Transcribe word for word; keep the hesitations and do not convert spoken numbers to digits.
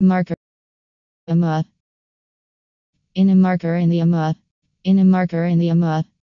Marker. Amma. In a marker in the amma. In a marker in the amma.